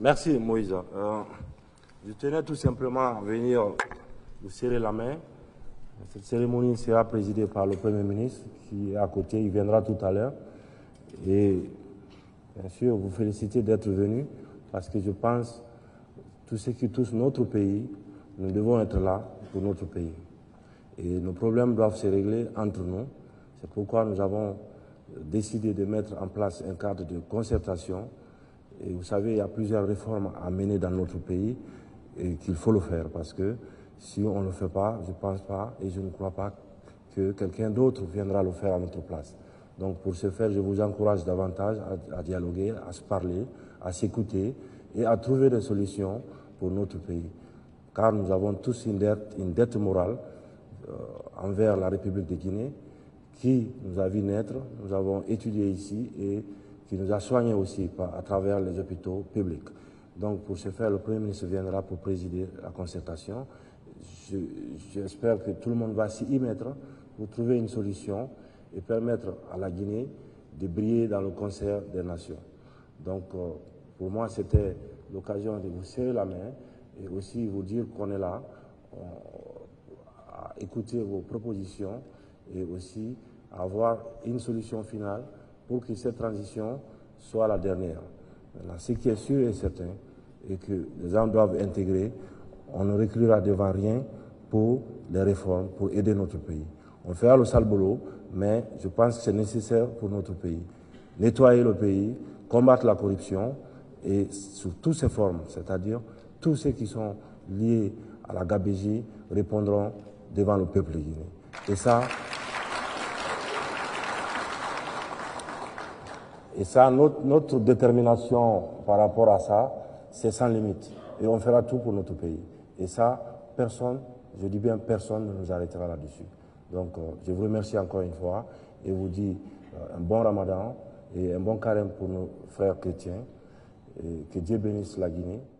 Merci Moïse. Je tenais tout simplement à venir vous serrer la main. Cette cérémonie sera présidée par le Premier ministre qui est à côté, il viendra tout à l'heure. Et bien sûr, vous féliciter d'être venu parce que je pense que tout ce qui touche notre pays, nous devons être là pour notre pays. Et nos problèmes doivent se régler entre nous. C'est pourquoi nous avons décidé de mettre en place un cadre de concertation. Et vous savez, il y a plusieurs réformes à mener dans notre pays et qu'il faut le faire parce que si on ne le fait pas, je ne pense pas et je ne crois pas que quelqu'un d'autre viendra le faire à notre place. Donc pour ce faire, je vous encourage davantage à dialoguer, à se parler, à s'écouter et à trouver des solutions pour notre pays. Car nous avons tous une dette morale envers la République de Guinée qui nous a vu naître, nous avons étudié ici et qui nous a soignés aussi à travers les hôpitaux publics. Donc pour ce faire, le Premier ministre viendra pour présider la concertation. J'espère que tout le monde va s'y y mettre pour trouver une solution et permettre à la Guinée de briller dans le concert des nations. Donc pour moi, c'était l'occasion de vous serrer la main et aussi vous dire qu'on est là à écouter vos propositions et aussi à avoir une solution finale pour que cette transition soit la dernière. Maintenant, ce qui est sûr et certain est que les gens doivent intégrer, on ne reculera devant rien pour les réformes, pour aider notre pays. On fera le sale boulot, mais je pense que c'est nécessaire pour notre pays. Nettoyer le pays, combattre la corruption et sous toutes ses formes, c'est-à-dire tous ceux qui sont liés à la gabegie répondront devant le peuple guinéen. Et ça, notre détermination par rapport à ça, c'est sans limite. Et on fera tout pour notre pays. Et ça, personne, je dis bien personne, ne nous arrêtera là-dessus. Donc, je vous remercie encore une fois et vous dis un bon Ramadan et un bon carême pour nos frères chrétiens. Et que Dieu bénisse la Guinée.